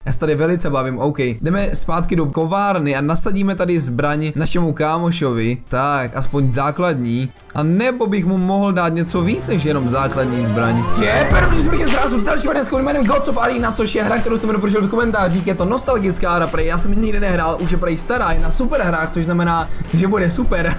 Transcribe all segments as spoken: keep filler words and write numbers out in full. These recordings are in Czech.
Já se tady velice bavím, OK. Jdeme zpátky do kovárny a nasadíme tady zbraň našemu kámošovi. Tak, aspoň základní. A nebo bych mu mohl dát něco víc než jenom základní zbraň. Je první zbraň zrazu další variant jménem Gods of Arena, což je hra, kterou jste mi doporučil v komentářích. Je to nostalgická hra, prej já jsem ji nikdy nehrál, už je prej stará, je na super hrách, což znamená, že bude super.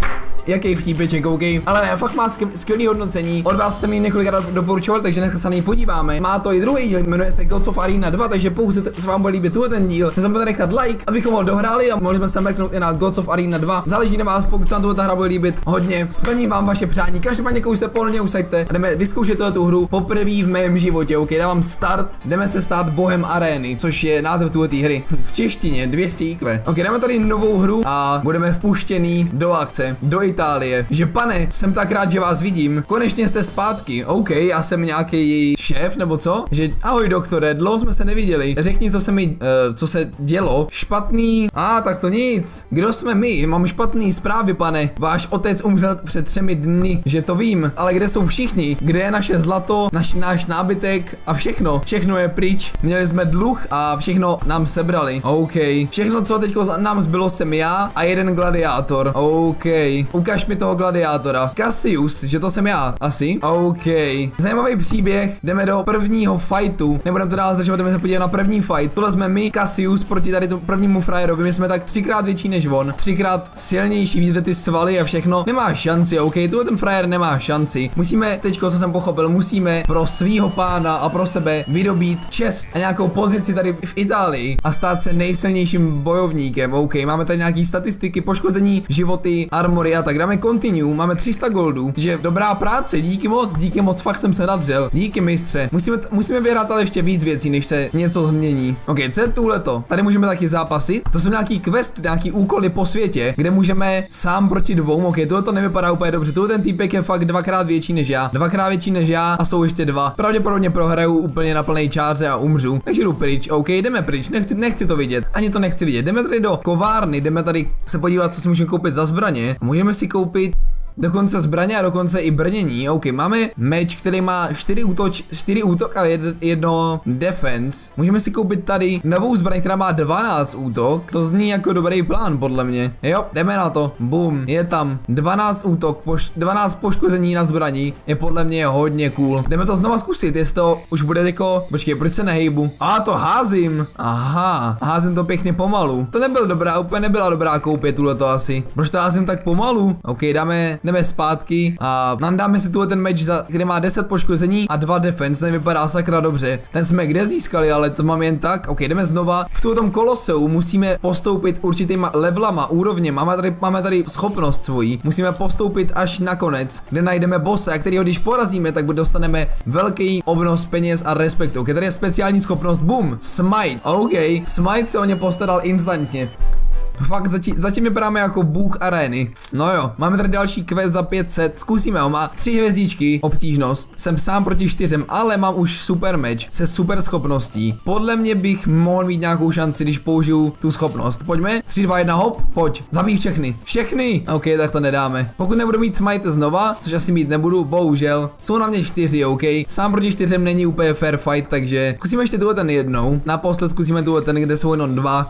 Jaký vtípeček, OK. Ale ne, fakt má skvělý hodnocení. Od vás jste mi několikrát doporučoval, takže dneska se na něj podíváme. Má to i druhý díl, jmenuje se Gods of Arena dva, takže pokud se vám bude líbit tuhle ten díl, nezapomeňte nechat like, abychom ho dohráli a mohli jsme se mrknout i na Gods of Arena dva. Záleží na vás, pokud se vám tuhle hra bude líbit hodně. Splním vám vaše přání. Každopádně někoho se pohodlně usaďte a jdeme vyzkoušet tu hru poprvé v mém životě, OK. Dávám start, jdeme se stát bohem arény, což je název tuhle hry. V češtině dvě stě í kvé. OK, dáme tady novou hru a budeme vpuštěný do akce, do Itálie. Že pane, jsem tak rád, že vás vidím. Konečně jste zpátky. OK, já jsem nějaký šéf nebo co? Že ahoj doktore, dlouho jsme se neviděli. Řekni, co se mi, uh, co se dělo. Špatný. A ah, tak to nic. Kdo jsme my? Mám špatný zprávy, pane. Váš otec umřel před třemi dny, že to vím. Ale kde jsou všichni? Kde je naše zlato, naš, náš nábytek a všechno? Všechno je pryč. Měli jsme dluh a všechno nám sebrali. OK. Všechno, co teďko nám zbylo, jsem já a jeden gladiátor. OK. Ukaž mi toho gladiátora. Cassius, že to jsem já, asi. OK. Zajímavý příběh, jdeme do prvního fightu. Nebudeme to dál zdržovat, jdeme se podívat na první fight. Tohle jsme my, Cassius, proti tady tomu prvnímu frajerovi. My jsme tak třikrát větší než on. Třikrát silnější, vidíte ty svaly a všechno. Nemá šanci, OK, tohle ten frajer nemá šanci. Musíme, teďko, co jsem pochopil, musíme pro svýho pána a pro sebe vydobít čest a nějakou pozici tady v Itálii a stát se nejsilnějším bojovníkem. OK, máme tady nějaký statistiky, poškození, životy, armory a tak dáme continue. Máme tři sta goldů, že dobrá práce, díky moc, díky moc, fakt jsem se nadřel. Díky mistře. Musíme, musíme vyhrát ale ještě víc věcí, než se něco změní. OK, co je tuhleto? Tady můžeme taky zápasit. To jsou nějaký questy, nějaký úkoly po světě, kde můžeme sám proti dvou. OK, tohle to nevypadá úplně dobře. Tohle ten týpek je fakt dvakrát větší než já. Dvakrát větší než já a jsou ještě dva. Pravděpodobně prohraju úplně na plnej čáře a umřu. Takže jdu pryč. OK, jdeme pryč. Nechci, nechci to vidět. Ani to nechci vidět. Jdeme tady do kovárny, jdeme tady se podívat, co si můžeme koupit za zbraně. Můžeme si koupit dokonce zbraně a dokonce i brnění. OK, máme meč, který má čtyři útoč, čtyři útok a jedno defense. Můžeme si koupit tady novou zbraň, která má dvanáct útok. To zní jako dobrý plán, podle mě. Jo, jdeme na to. Boom, je tam dvanáct útok, poš dvanáct poškození na zbraní. Je podle mě hodně cool. Jdeme to znova zkusit, jestli to už bude jako... Počkej, proč se nehejbu? A to házím. Aha, házím to pěkně pomalu. To nebyl dobrá, úplně nebyla dobrá koupě tuhle to asi. Proč to házím tak pomalu? OK, dáme... Jdeme zpátky a nandáme si tuhle ten meč, za, který má deset poškození a dva defense, nevypadá sakra dobře. Ten jsme kde získali, ale to mám jen tak. OK, jdeme znova. V tom koloseu musíme postoupit určitýma levelama, úrovněma. Máme tady, máme tady schopnost svojí. Musíme postoupit až na konec, kde najdeme bossa, kterýho když porazíme, tak dostaneme velký obnos peněz a respektu. OK, tady je speciální schopnost, boom, smite. OK, smite se o ně postaral instantně. Fakt, zatím, zatím vypadáme jako bůh arény. No jo, máme tady další quest za pět set, zkusíme ho, má tři hvězdičky, obtížnost, jsem sám proti čtyřem, ale mám už super meč se super schopností. Podle mě bych mohl mít nějakou šanci, když použiju tu schopnost. Pojďme, tři, dva, jedna, hop, pojď, zabij všechny, všechny. OK, tak to nedáme. Pokud nebudu mít smite znova, což asi mít nebudu, bohužel, jsou na mě čtyři, OK. Sám proti čtyřem není úplně fair fight, takže zkusíme ještě tuhle ten jednou, naposled zkusíme tuhle ten, kde jsou jenom dva.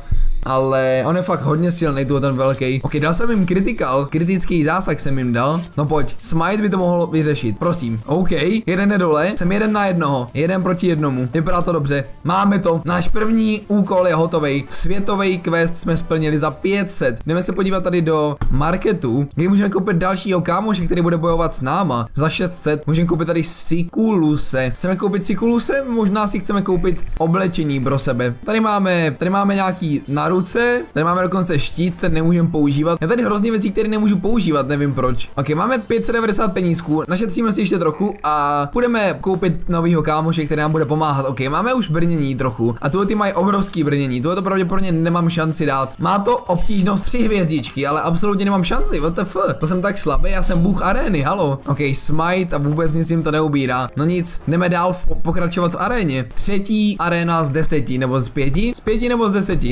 Ale on je fakt hodně silný, tu ten velký. Ok, dal jsem jim critical, kritický zásah jsem jim dal. No pojď, smite by to mohlo vyřešit, prosím. OK, jeden je dole, jsem jeden na jednoho, jeden proti jednomu. Vypadá to dobře, máme to. Náš první úkol je hotový. Světový quest jsme splnili za pět set. Jdeme se podívat tady do marketu, kde můžeme koupit dalšího kámoše, který bude bojovat s náma. Za šest set můžeme koupit tady Sikuluse. Chceme koupit Sikuluse? Možná si chceme koupit oblečení pro sebe. Tady máme, tady máme nějaký na ruce, tady máme dokonce štít, ten nemůžeme používat. Já tady hrozně věcí, které nemůžu používat, nevím proč. Ok, máme pět set devadesát penízků, našetříme si ještě trochu a půjdeme koupit novýho kámoše, který nám bude pomáhat. Ok, máme už brnění trochu a tuhle ty mají obrovský brnění, tohle to pravděpodobně nemám šanci dát. Má to obtížnost tři hvězdičky, ale absolutně nemám šanci, what the fuck, to jsem tak slabý, já jsem bůh arény, halo. Ok, smite a vůbec nic jim to neubírá. No nic, jdeme dál pokračovat v aréně. Třetí aréna z deseti, nebo z pěti? Z pěti nebo z deseti. Tady jsou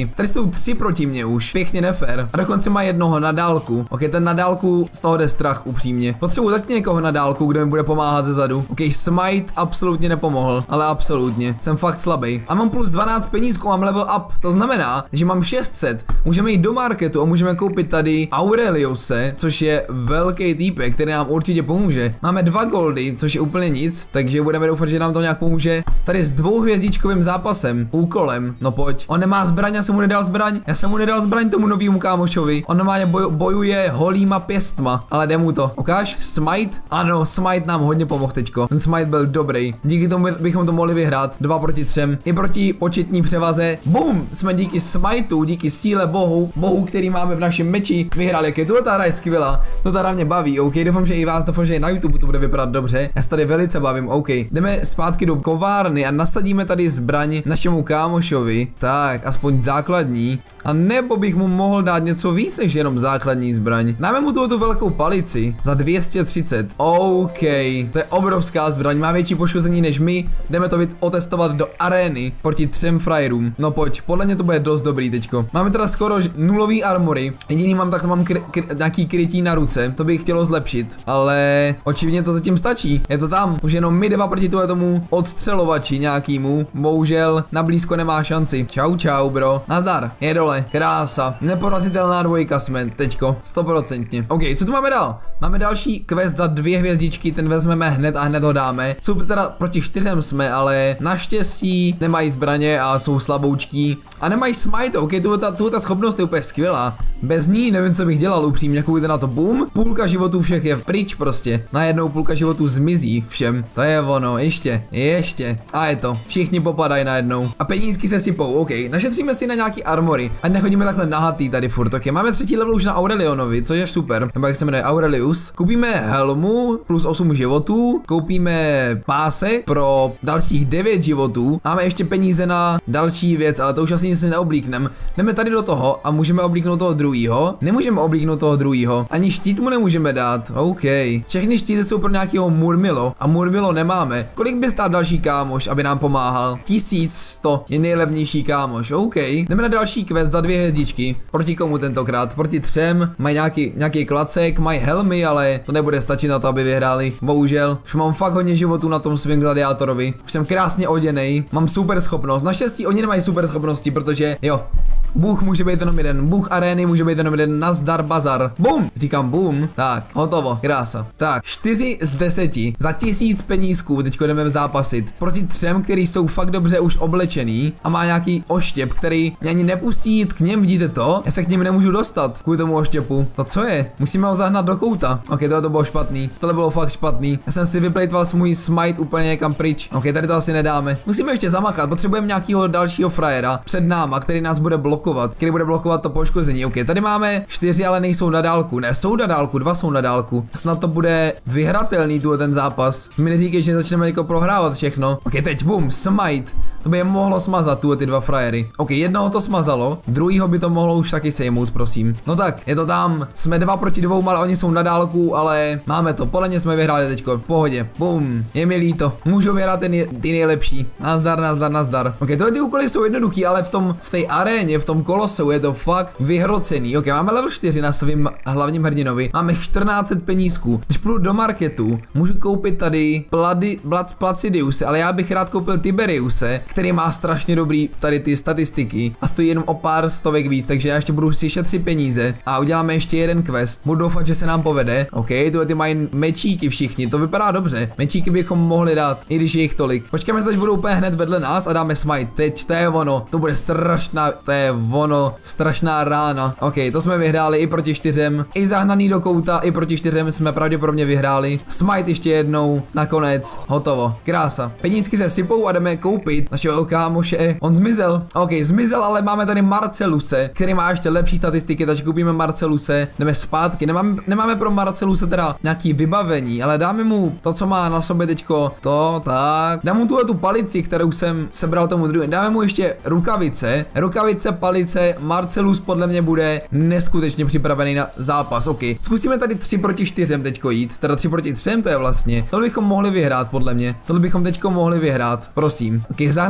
tři proti mě už. Pěkně nefér. A dokonce má jednoho na dálku. Ok, ten na dálku z toho jde strach upřímně. Potřebuji tak někoho na dálku, kdo mi bude pomáhat ze zadu. Ok, smite absolutně nepomohl, ale absolutně. Jsem fakt slabý. A mám plus dvanáct penízků, mám level up. To znamená, že mám šest set. Můžeme jít do marketu a můžeme koupit tady Aureliuse, což je velký týpek, který nám určitě pomůže. Máme dva goldy, což je úplně nic, takže budeme doufat, že nám to nějak pomůže. Tady s dvouhvězdičkovým zápasem, úkolem. No pojď. On nemá zbraň, já jsem mu nedal zbraň. Já jsem mu nedal zbraň tomu novému kámošovi. On normálně boj, bojuje holýma pěstma, ale jde mu to. Ukáž? Smite? Ano, Smite nám hodně pomohl teďko. Ten Smite byl dobrý. Díky tomu bychom to mohli vyhrát. Dva proti třem. I proti početní převaze. Bum! Jsme díky Smiteu, díky síle bohu, bohu, který máme v našem meči, vyhrali. Jak je to, ta hra je skvělá. To ta hra mě baví. OK, doufám, že i vás, doufám, že i na YouTube to bude vypadat dobře. Já se tady velice bavím. OK, jdeme zpátky do kovárny a nasadíme tady zbraň našemu kámošovi. Tak, aspoň základní. A nebo bych mu mohl dát něco víc než jenom základní zbraň. Dáme mu tu velkou palici za dvě stě třicet. OK, to je obrovská zbraň, má větší poškození než my. Jdeme to otestovat do arény proti třem frajerům. No pojď, podle mě to bude dost dobrý teďko. Máme teda skoro nulový armory. Jediný mám, tak mám kry, kry, nějaký krytí na ruce. To bych chtělo zlepšit, ale očividně to zatím stačí. Je to tam, už jenom my dva proti tomu odstřelovači nějakýmu. Bohužel na blízko nemá šanci. Čau čau bro, nazdar, je dole, krása. Neporazitelná dvojka jsme teďko, stoprocentně. OK, co tu máme dál? Máme další quest za dvě hvězdičky, ten vezmeme hned a hned ho dáme. Jsou teda proti čtyřem jsme, ale naštěstí nemají zbraně a jsou slaboučký. A nemají smite, OK, tu ta, tu ta schopnost je úplně skvělá. Bez ní nevím, co bych dělal upřímně, koukejte na to, boom. Půlka životů všech je pryč prostě. Najednou půlka životů zmizí všem. To je ono, ještě, ještě. A je to, všichni popadají najednou. A penízky se sypou, OK, našetříme si na nějaký armory. Ať nechodíme takhle nahatý tady furt, OK. Máme třetí level už na Aurelionovi, což je super. Nebo jak se jmenuje, Aurelius. Koupíme helmu plus osm životů, koupíme pásek pro dalších devět životů. Máme ještě peníze na další věc, ale to už asi nic neoblíkneme. Jdeme tady do toho a můžeme oblíknout toho druhýho. Nemůžeme oblíknout toho druhýho. Ani štít mu nemůžeme dát. OK. Všechny štíty jsou pro nějakého Murmilo a Murmilo nemáme. Kolik by stál další kámoš, aby nám pomáhal? tisíc sto je nejlevnější kámoš. OK. Jdeme na další quest za dvě hvězdičky. Proti komu tentokrát? Proti třem. Mají nějaký, nějaký klacek, mají helmy, ale to nebude stačit na to, aby vyhráli. Bohužel. Už mám fakt hodně životů na tom svém gladiátorovi. Už jsem krásně oděnej. Mám super schopnost. Naštěstí oni nemají super schopnosti, protože jo. Bůh může být jenom jeden, Bůh arény může být jenom jeden, nazdar bazar. Bum! Říkám bum. Tak, hotovo, krása. Tak, čtyři z deseti. Za tisíc penízků teďko jdeme zápasit. Proti třem, který jsou fakt dobře už oblečený a má nějaký oštěp, který mě ani nepustí jít k něm, vidíte to? Já se k ním nemůžu dostat kvůli tomu oštěpu. To co je? Musíme ho zahnat do kouta. Ok, tohle to bylo špatný. Tohle bylo fakt špatný. Já jsem si vyplejtval svůj smite úplně někam pryč. Ok, tady to asi nedáme. Musíme ještě zamakat, potřebujeme nějakého dalšího frajera před náma, který nás bude blokovat. Který bude blokovat to poškození. OK, tady máme čtyři, ale nejsou na dálku. Ne, jsou na dálku, dva jsou na dálku. Snad to bude vyhratelný tu ten zápas. Mi neříkej, že začneme jako prohrávat všechno. OK, teď bum, smite. To by je mohlo smazat tu ty dva frajery. OK, jednoho to smazalo, druhýho by to mohlo už taky sejmout, prosím. No tak, je to tam. Jsme dva proti dvou, ale oni jsou na dálku, ale máme to. Podle mě jsme vyhráli teďko. V pohodě. Bum, je mi líto. Můžu vyhrát ten, ty nejlepší. Nazdar, nazdar, nazdar. OK, tohle ty úkoly jsou jednoduchý, ale v tom v té aréně, v tom koloseu je to fakt vyhrocený. Ok, máme level čtyři na svým hlavním hrdinovi. Máme čtrnáct set penízků. Když půjdu do marketu, můžu koupit tady Plady, Blac, Placidiuse, ale já bych rád koupil Tiberiuse, který má strašně dobrý tady ty statistiky a stojí jenom o pár stovek víc, takže já ještě budu si šetřit peníze a uděláme ještě jeden quest. Budu doufat, že se nám povede. Ok, tyhle ty mají mečíky všichni, to vypadá dobře. Mečíky bychom mohli dát, i když je jich tolik. Počkáme, až budou úplně hned vedle nás a dáme smite. Teď to je ono, to bude strašná, to je ono, strašná rána. Ok, to jsme vyhráli i proti čtyřem, i zahnaný do kouta, i proti čtyřem jsme pravděpodobně vyhráli. Smite ještě jednou, nakonec, hotovo, krása. Penízky se sypou a jdeme koupit našeho kámoše. On zmizel, ok, zmizel, ale máme tady Marceluse, který má ještě lepší statistiky, takže koupíme Marceluse, jdeme zpátky. Nemáme, nemáme pro Marceluse teda nějaký vybavení, ale dáme mu to, co má na sobě teďko, to, tak. Dám mu tuhle tu palici, kterou jsem sebral tomu druhému. Dáme mu ještě rukavice, rukavice, palice. Marcelus podle mě bude neskutečně připravený na zápas, ok. Zkusíme tady tři proti čtyřem teďko jít, teda tři proti třem to je vlastně. Tohle bychom mohli vyhrát podle mě, tohle bychom teďko mohli vyhrát, prosím. Ok,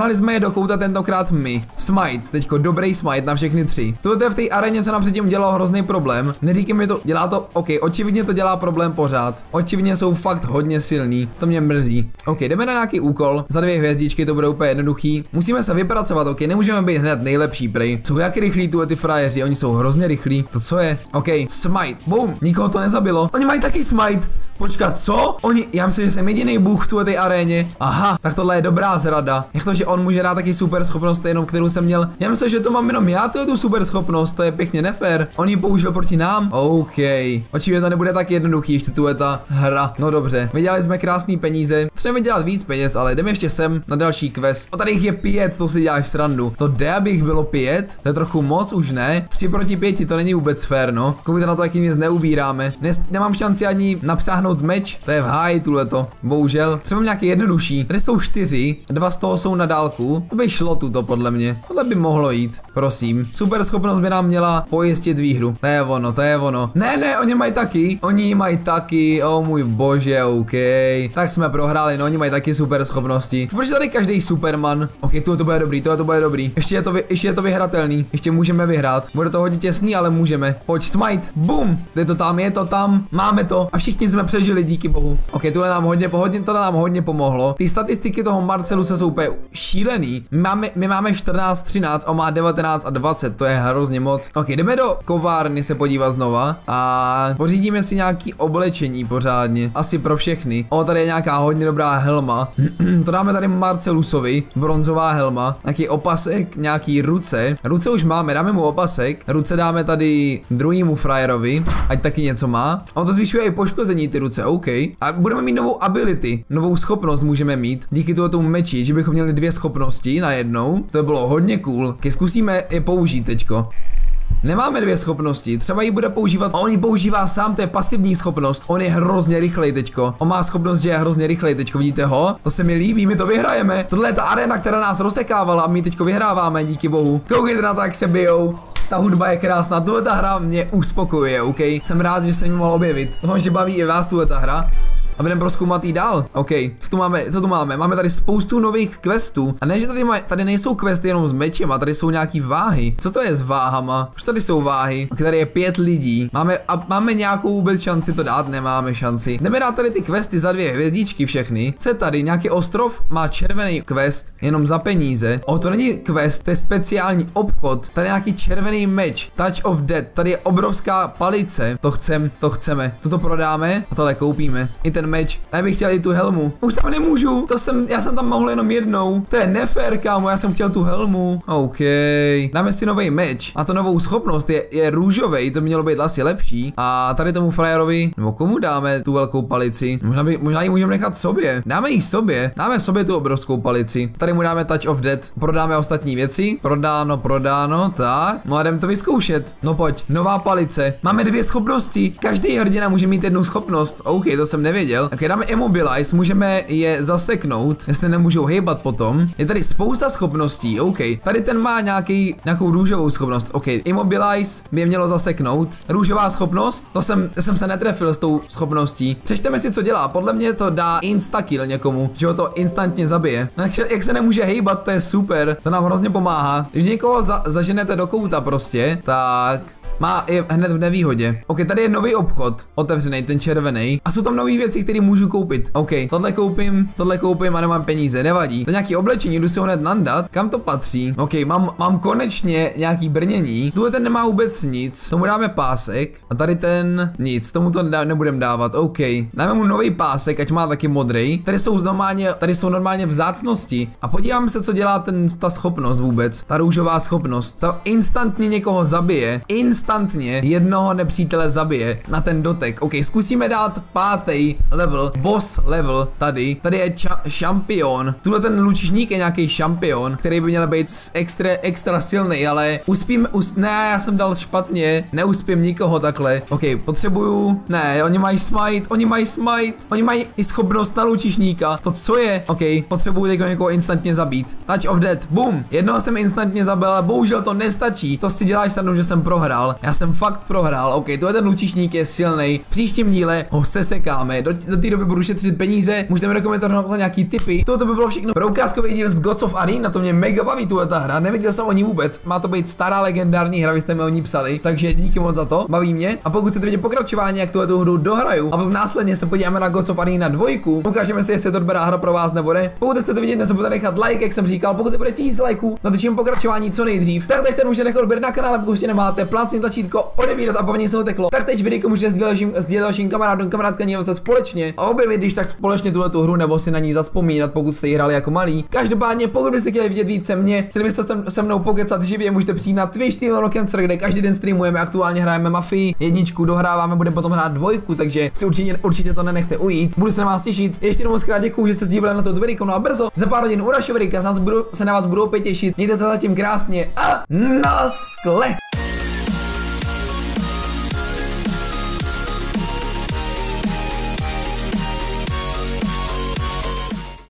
Nahnali jsme je do kouta tentokrát my. Smite, teďko dobrý smite na všechny tři. Tohle je v té aréně, co nám předtím dělalo hrozný problém. Neříkej mi to, dělá to, ok, očividně to dělá problém pořád. Očividně jsou fakt hodně silný, to mě mrzí. Ok, jdeme na nějaký úkol, za dvě hvězdičky to bude úplně jednoduchý. Musíme se vypracovat, ok, nemůžeme být hned nejlepší prej. Jsou jak rychlí tuhle ty frajeři, oni jsou hrozně rychlí. To co je? Ok, smite, boom, nikoho to nezabilo. Oni mají taky smite. Počkat, co? Oni, já myslím, že jsem jediný bůh v tuhle aréně. Aha, tak tohle je dobrá zrada. Jak to, že on může dát taky super schopnost, jenom kterou jsem měl. Já myslím, že to mám jenom já, tu tu super schopnost, to je pěkně nefér. On ji použil proti nám. OK. Očividně to nebude tak jednoduchý, ještě tu je ta hra. No dobře, vydělali jsme krásný peníze. Třeba vydělat víc peněz, ale jdeme ještě sem na další quest. O, tady jich je pět, to si děláš srandu. To jde, abych bylo pět, to je trochu moc, už ne. Tři proti pěti, to není vůbec fér, no. Koukejte na to, jak nic neubíráme. Nes, nemám šanci ani napřáhnout meč, to je v háji tuhleto. Bohužel. Třeba nějaký jednodušší. Tady jsou čtyři, dva z toho jsou na dálku. To by šlo tuto podle mě. Tohle by mohlo jít. Prosím. Super schopnost by nám měla pojistit výhru. To je ono, to je ono. Ne, ne, oni mají taky. Oni mají taky. O můj bože, OK. Tak jsme prohráli, no oni mají taky super schopnosti. Proč tady každý Superman? OK, tohle to bude dobrý, tohle to bude dobrý. Ještě je to, vy, ještě je to vyhratelný. Ještě můžeme vyhrát. Bude to hodně těsný, ale můžeme. Pojď, smite. Boom. Je to tam, je to tam. Máme to. A všichni jsme přežili, díky bohu. OK, tohle nám hodně, hodně, tohle nám hodně pomohlo. Ty statistiky toho Marcelu se jsou úplně šílený. My máme, my máme čtrnáct, třináct, on má devatenáct a dvacet, to je hrozně moc. OK, jdeme do kovárny se podívat znova a pořídíme si nějaký oblečení pořádně. Asi pro všechny. O, tady je nějaká hodně dobrá helma. To dáme tady Marcelusovi, bronzová helma. Nějaký opasek, nějaký ruce. Ruce už máme, dáme mu opasek. Ruce dáme tady druhýmu frajerovi, ať taky něco má. On to zvyšuje i poškození ty ruce, OK. A budeme mít novou ability, novou schopnost můžeme mít díky tomuto meči, že bychom měli dvě schopnosti najednou. To by bylo hodně cool. Když zkusíme je použít teďko. Nemáme dvě schopnosti, třeba ji bude používat a on ji používá sám, to je pasivní schopnost. On je hrozně rychlej teďko. On má schopnost, že je hrozně rychlej teďko, vidíte ho? To se mi líbí, my to vyhrajeme. Tohle je ta arena, která nás rozsekávala a my teďko vyhráváme, díky bohu. Koukejte na to, jak se bijou. Ta hudba je krásná, tuhle ta hra mě uspokojuje, OK? Jsem rád, že se mi mohl objevit. Doufám, že baví i vás tuhle ta hra. A budeme prozkoumat jí dál. OK, co tu máme, co tu máme? Máme tady spoustu nových questů. A ne, že tady, maj, tady nejsou questy jenom s mečem, a tady jsou nějaký váhy. Co to je s váhama? Už tady jsou váhy. OK, tady je pět lidí. Máme, a máme nějakou vůbec šanci to dát? Nemáme šanci. Jdeme dát tady ty questy za dvě hvězdičky všechny. Co je tady? Nějaký ostrov má červený quest, jenom za peníze. O, to není quest, to je speciální obchod. Tady je nějaký červený meč. Touch of Death. Tady je obrovská palice. To chcem, to chceme. Tuto prodáme a tohle koupíme. I ten meč. Já bych chtěl i tu helmu. Už tam nemůžu. To jsem, já jsem tam mohl jenom jednou. To je nefér, kámo, já jsem chtěl tu helmu. OK. Dáme si nový meč. A to novou schopnost je, je růžový, to by mělo být asi lepší. A tady tomu frajerovi, nebo komu dáme tu velkou palici? Možná, by, možná ji můžeme nechat sobě. Dáme ji sobě. Dáme sobě tu obrovskou palici. Tady mu dáme Touch of Death. Prodáme ostatní věci. Prodáno, prodáno, tak. No a jdeme to vyzkoušet. No pojď. Nová palice. Máme dvě schopnosti. Každý hrdina může mít jednu schopnost. OK, to jsem nevěděl. Ok, dáme Immobilize, můžeme je zaseknout, jestli nemůžou hejbat potom. Je tady spousta schopností, OK. Tady ten má nějaký, nějakou růžovou schopnost, OK. Immobilize by je mělo zaseknout. Růžová schopnost, to jsem, to jsem se netrefil s tou schopností. Přečteme si, co dělá, podle mě to dá instakill někomu, že ho to instantně zabije. Jak, jak se nemůže hejbat, to je super, to nám hrozně pomáhá. Když někoho za, zaženete do kouta prostě, tak... Má je hned v nevýhodě. OK, tady je nový obchod, otevřený, ten červený. A jsou tam nové věci, které můžu koupit. OK, tohle koupím, tohle koupím a nemám peníze, nevadí. To je nějaký oblečení, jdu si ho hned nandat. Kam to patří? OK, mám, mám konečně nějaký brnění. Tuhle ten nemá vůbec nic. Tomu dáme pásek. A tady ten nic, tomu to ne nebudem dávat. OK, dáme mu nový pásek, ať má taky modrý. Tady jsou normálně, tady jsou normálně vzácnosti. A podíváme se, co dělá ten, ta schopnost vůbec. Ta růžová schopnost. Ta instantně někoho zabije. Instant Instantně jednoho nepřítele zabije na ten dotek. OK, zkusíme dát pátý level, boss level tady. Tady je šampion. Tuhle ten lučišník je nějaký šampion, který by měl být extra, extra silný, ale uspím, us, ne, já jsem dal špatně, neuspím nikoho takhle. OK, potřebuju, ne, oni mají smite, oni mají smite, oni mají i schopnost na lučišníka. To co je? OK, potřebuju teď někoho instantně zabít. Touch of Death, boom, jednoho jsem instantně zabil, ale bohužel to nestačí. To si děláš snadno, že jsem prohrál. Já jsem fakt prohrál. OK, tohle ten lučišník je silný. V příštím díle ho sesekáme. Do, do té doby budu šetřit peníze. Můžete mi do komentářů napsat nějaký tipy. Tohle by bylo všechno pro ukázkový díl z Gods of Arena. To mě mega baví tuhle ta hra. Neviděl jsem o ní vůbec. Má to být stará legendární hra, vy jste mi o ní psali. Takže díky moc za to. Baví mě. A pokud chcete vidět pokračování, jak tuhle tu hru dohraju, a potom následně se podíváme na Gods of Arena dva, ukážeme si, jestli je to dobrá hra pro vás nebo ne. Pokud chcete vidět, nezapomeňte nechat like, jak jsem říkal. Pokud bude tisíc lajků, natočím pokračování co nejdřív. Tak teď můžete nechat odběr na kanále, pokud ještě nemáte, plácni tlačítko, odebírat a bavně se ho teklo. Tak teď videjko můžete sdílet vašim kamarádům, kamarádkám dívat společně a objevit, když tak společně tuhle tu hru nebo si na ní zaspomínat, pokud jste ji hráli jako malí. Každopádně, pokud byste chtěli vidět více mě, chtěli byste se mnou pokecat živě, můžete přijít na Twitch T V Cancer, kde každý den streamujeme, aktuálně hrajeme Mafii, jedničku dohráváme, budeme potom hrát dvojku, takže si určitě, určitě to nenechte ujít. Budu se na vás těšit. Ještě jednou moc krát děkuju, že jste sdívali na to videjko, no a brzo za pár hodin u dalšího videjka se na vás budu opět těšit. Mějte se zatím krásně a naschle.